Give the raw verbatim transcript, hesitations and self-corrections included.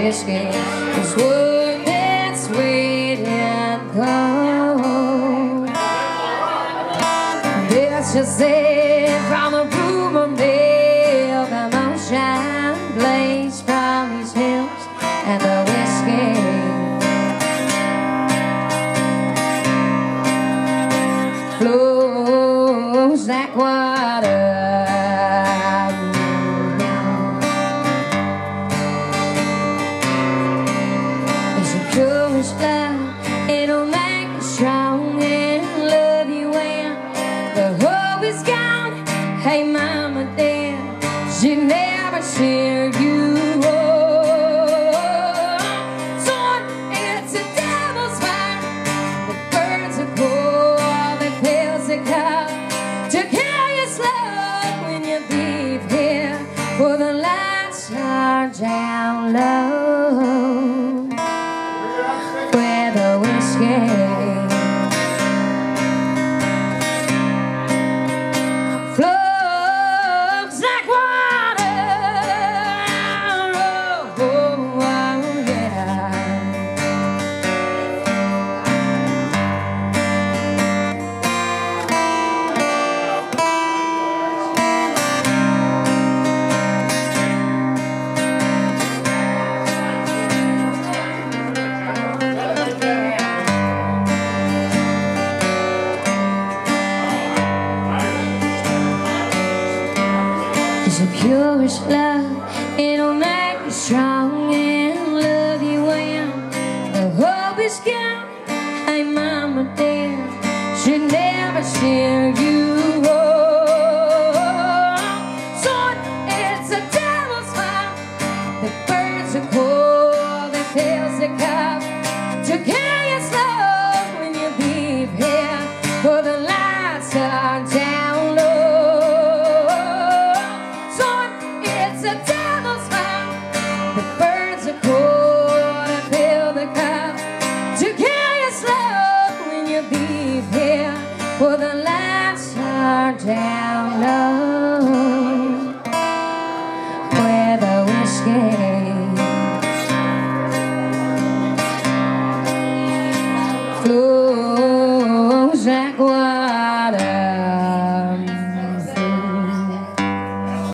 whiskey is worth its weight in gold. It's just it from the rumor mill, the moonshine blaze from these hills, and the whiskey flows like water. It's a curious love, it'll make you strong and love you when the hope is gone. Hey mama dear, she never shared you. So it's a devil's fire, the birds are cold, the pills are cold, to kill you slow when you leave here, for the lights are down low, where the whiskey flows like water. Oh, oh, yeah. It's a purest love, it'll make you strong and love you when the hope is gone. Hey mama dear, she never shared